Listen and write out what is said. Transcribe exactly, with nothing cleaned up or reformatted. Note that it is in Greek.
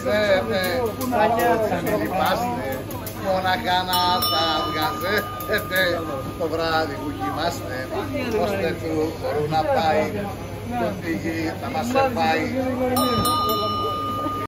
μην λυπάστε, μόναχα να τα βγάζετε το βράδυ που κοιμάστε, ώστε του μπορούν να πάει, το φύγει θα μας σε πάει.